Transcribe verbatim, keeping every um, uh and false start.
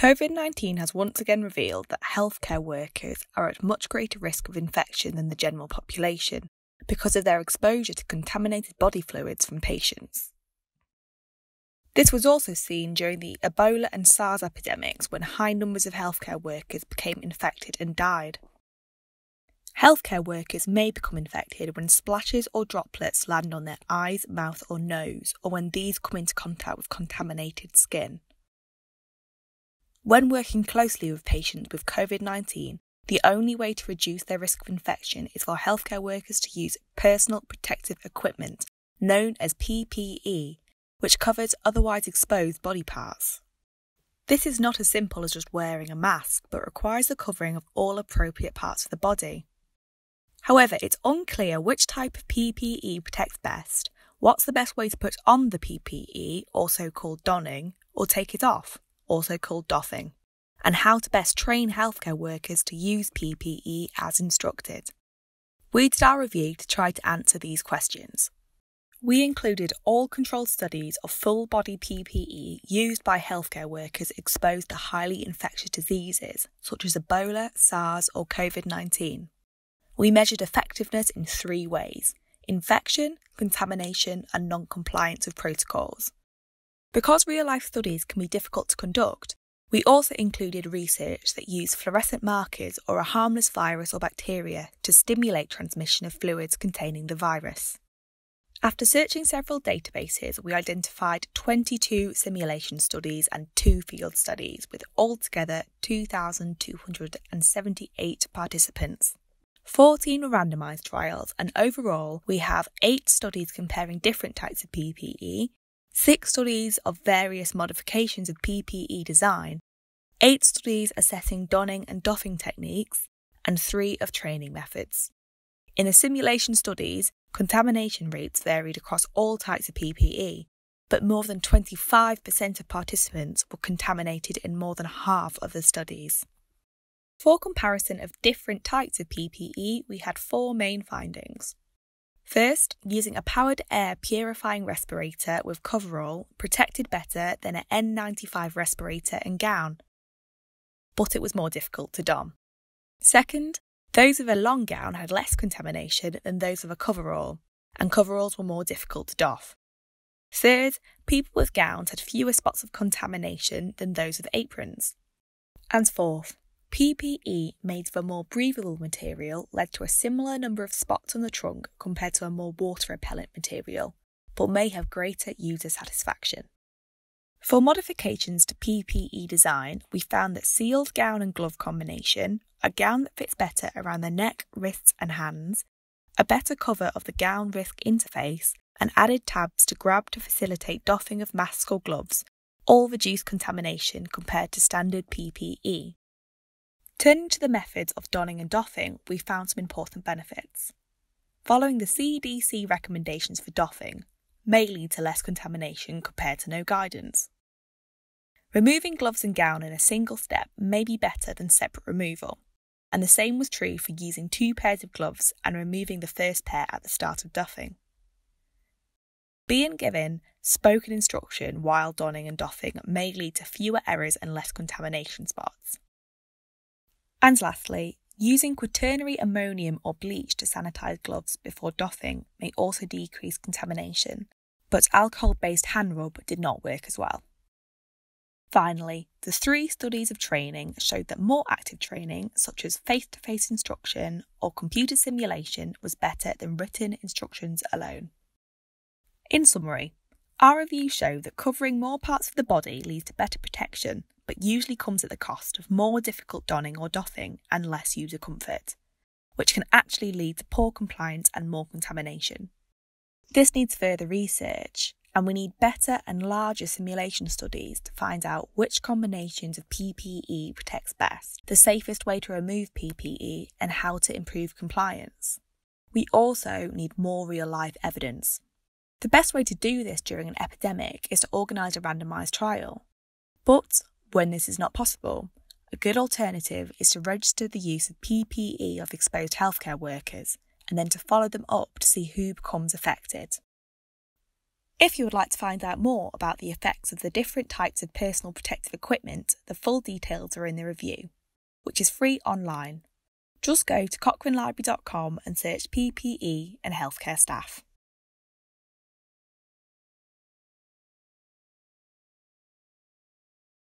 COVID nineteen has once again revealed that healthcare workers are at much greater risk of infection than the general population because of their exposure to contaminated body fluids from patients. This was also seen during the Ebola and SARS epidemics when high numbers of healthcare workers became infected and died. Healthcare workers may become infected when splashes or droplets land on their eyes, mouth or nose, or when these come into contact with contaminated skin. When working closely with patients with COVID nineteen, the only way to reduce their risk of infection is for healthcare workers to use personal protective equipment, known as P P E, which covers otherwise exposed body parts. This is not as simple as just wearing a mask, but requires the covering of all appropriate parts of the body. However, it's unclear which type of P P E protects best, what's the best way to put on the P P E, also called donning, or take it off, also called doffing, and how to best train healthcare workers to use P P E as instructed. We did our review to try to answer these questions. We included all controlled studies of full-body P P E used by healthcare workers exposed to highly infectious diseases such as Ebola, SARS or COVID nineteen. We measured effectiveness in three ways: infection, contamination and non-compliance with protocols. Because real-life studies can be difficult to conduct, we also included research that used fluorescent markers or a harmless virus or bacteria to stimulate transmission of fluids containing the virus. After searching several databases, we identified twenty-two simulation studies and two field studies with altogether two thousand two hundred seventy-eight participants. fourteen were randomised trials, and overall we have eight studies comparing different types of P P E, six studies of various modifications of P P E design, eight studies assessing donning and doffing techniques, and three of training methods. In the simulation studies, contamination rates varied across all types of P P E, but more than twenty-five percent of participants were contaminated in more than half of the studies. For comparison of different types of P P E, we had four main findings. First, using a powered air purifying respirator with coverall protected better than an N ninety-five respirator and gown, but it was more difficult to don. Second, those with a long gown had less contamination than those with a coverall, and coveralls were more difficult to doff. Third, people with gowns had fewer spots of contamination than those with aprons. And fourth, P P E made of a more breathable material led to a similar number of spots on the trunk compared to a more water-repellent material, but may have greater user satisfaction. For modifications to P P E design, we found that sealed gown and glove combination, a gown that fits better around the neck, wrists and hands, a better cover of the gown-wrist interface, and added tabs to grab to facilitate doffing of masks or gloves, all reduce contamination compared to standard P P E. Turning to the methods of donning and doffing, we found some important benefits. Following the C D C recommendations for doffing may lead to less contamination compared to no guidance. Removing gloves and gown in a single step may be better than separate removal, and the same was true for using two pairs of gloves and removing the first pair at the start of doffing. Being given spoken instruction while donning and doffing may lead to fewer errors and less contamination spots. And lastly, using quaternary ammonium or bleach to sanitize gloves before doffing may also decrease contamination, but alcohol-based hand rub did not work as well. Finally, the three studies of training showed that more active training, such as face-to-face instruction or computer simulation, was better than written instructions alone. In summary, our reviews show that covering more parts of the body leads to better protection, but usually comes at the cost of more difficult donning or doffing and less user comfort, which can actually lead to poor compliance and more contamination. This needs further research, and we need better and larger simulation studies to find out which combinations of P P E protects best, the safest way to remove P P E, and how to improve compliance. We also need more real-life evidence. The best way to do this during an epidemic is to organise a randomised trial. But when this is not possible, a good alternative is to register the use of P P E of exposed healthcare workers and then to follow them up to see who becomes affected. If you would like to find out more about the effects of the different types of personal protective equipment, the full details are in the review, which is free online. Just go to cochrane library dot com and search P P E and healthcare staff.